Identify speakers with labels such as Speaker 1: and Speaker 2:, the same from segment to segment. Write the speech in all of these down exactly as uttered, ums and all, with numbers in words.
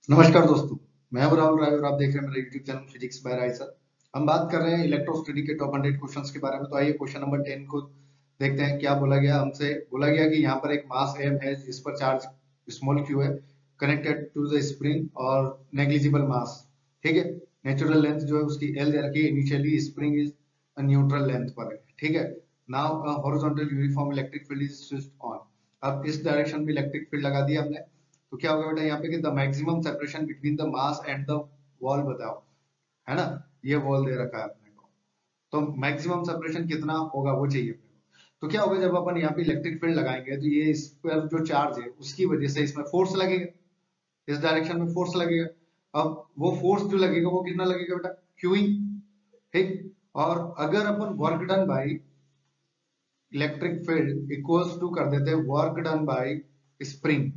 Speaker 1: नमस्कार दोस्तों, मैं हूं राहुल राय और आप देख रहे हैं मेरा YouTube channel physics by Rai sir. हम बात कर रहे हैं इलेक्ट्रोस्टैटिक के टॉप हंड्रेड क्वेश्चंस के बारे में। तो आइए क्वेश्चन नंबर टेन को देखते हैं। क्या बोला गया हमसे? बोला गया कि यहाँ पर एक मास एम है जिस पर चार्ज स्मॉल क्यू है कनेक्टेड टू द स्प्रिंग और नेग्लिजिबल मास। ठीक है, नेचुरल लेंथ जो है उसकी एल दे रखी है। Initially spring is neutral length पर है। ठीक है, now horizontal uniform electric field is switched on. अब इस डायरेक्शन में इलेक्ट्रिक फील्ड लगा दिया हमने। तो क्या होगा बेटा यहाँ पे कि the maximum separation between the mass and the wall बताओ, है ना। ये वॉल दे रखा है अपने को, तो मैक्सिमम सेपरेशन कितना होगा वो चाहिए अपने को। तो क्या होगा जब अपन यहाँ पे इलेक्ट्रिक फील्ड लगाएंगे तो ये इस पर जो चार्ज है उसकी वजह से इसमें फोर्स लगेगा, इस डायरेक्शन में फोर्स लगेगा। अब वो फोर्स जो लगेगा वो कितना लगेगा बेटा? क्यूई। ठीक, और अगर अपन work done by electric field equals to कर देते हैं वर्क डन बाई स्प्रिंग,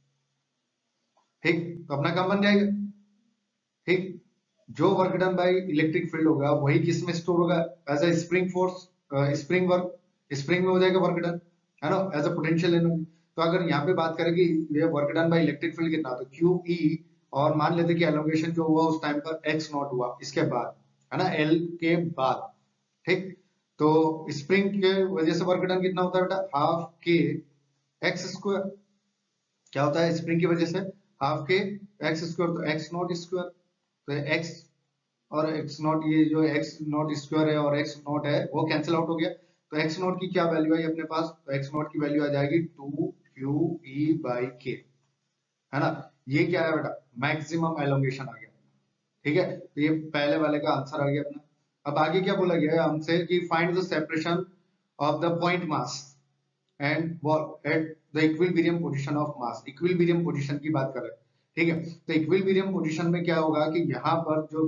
Speaker 1: ठीक, तो अपना काम बन जाएगा। ठीक, जो work done by electric field होगा वही किस में स्टोर होगा? As a spring force, spring work. Spring में हो जाएगा वर्क डन, है ना, एज अ पोटेंशियल एनर्जी। तो अगर यहाँ पे बात करें कि ये work done by electric field कितना, तो क्यू ई, और मान लेते कि एलोंगेशन जो हुआ उस टाइम पर एक्स नॉट हुआ इसके बाद, है ना, एल के बाद। ठीक, तो स्प्रिंग के वजह से वर्क डन कितना होता है बेटा? हाफ के एक्स स्क्वायर। क्या होता है स्प्रिंग की वजह से? हाफ के एक्स स्क्वायर, तो एक्स नॉट स्क्वायर। तो एक्स और एक्स नॉट, ये जो एक्स नॉट स्क्वायर है और एक्स नॉट है वो कैंसिल आउट हो गया। तो एक्स नॉट की क्या वैल्यू आई अपने पास? तो एक्स नॉट की वैल्यू आ जाएगी टू क्यू ई बाई के, है ना। ये क्या है बेटा? मैक्सिमम एलोंगेशन आ गया। ठीक है, तो ये पहले वाले का आंसर आ गया अपना। अब आगे क्या बोला गया है हमसे कि find the separation of the point mass and wall at the equilibrium position of mass. Equilibrium position की बात कर रहे हैं। ठीक है, तो इक्विलिब्रियम पोजीशन में क्या होगा कि यहाँ पर जो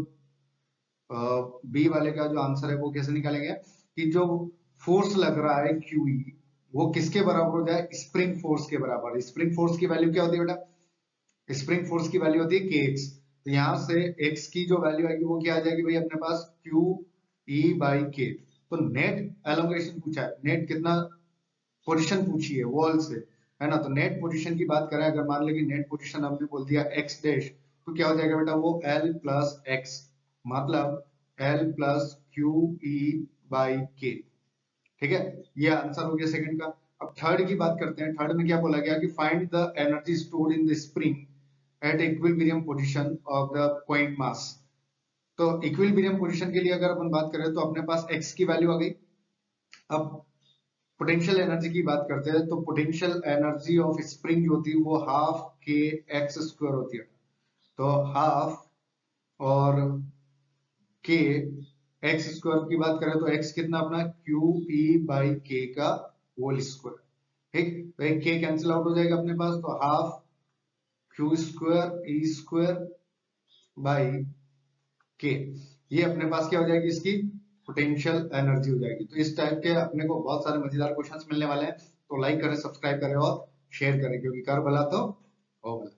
Speaker 1: बी वाले का जो आंसर है वो कैसे निकालेंगे कि जो फोर्स लग रहा है क्यूई वो किसके बराबर हो जाए? स्प्रिंग फोर्स के बराबर। स्प्रिंग फोर्स की वैल्यू क्या होती है बेटा? स्प्रिंग फोर्स की वैल्यू होती है के एक्स। तो यहाँ से एक्स की जो वैल्यू आएगी वो क्या आ जाएगी भाई अपने पास? क्यू ई बाई के। तो नेट एलोंगेशन पूछा है, नेट कितना पोजीशन पूछी है वॉल से, है ना। तो नेट पोजीशन की बात करें, अगर मान ले कि नेट पोजीशन हमने बोल दिया एक्स डैश, तो क्या हो जाएगा बेटा? वो एल प्लस एक्स, मतलब L plus q E by k. ठीक है, ये आंसर हो गया सेकंड का। अब थर्ड की बात करते हैं। थर्ड में क्या बोला गया कि find the energy stored in the spring at equilibrium position of the point mass. तो इक्विलिब्रियम पोजीशन के लिए अगर अपन बात करें तो अपने पास एक्स की वैल्यू आ गई। अब पोटेंशियल एनर्जी की बात करते हैं, तो पोटेंशियल एनर्जी ऑफ स्प्रिंग जो होती है वो हाफ के एक्स स्क्वायर होती है। तो हाफ और के एक्स स्क्वायर की बात करें तो एक्स कितना अपना? क्यू ई बाई के का होल स्क्वायर। ठीक, तो एक के कैंसिल आउट हो जाएगा अपने पास, तो half q square E square by k. ये अपने पास क्या हो जाएगी? इसकी पोटेंशियल एनर्जी हो जाएगी। तो इस टाइप के अपने को बहुत सारे मजेदार क्वेश्चंस मिलने वाले हैं। तो लाइक करें, सब्सक्राइब करें और शेयर करें, क्योंकि कर भला तो हो भला।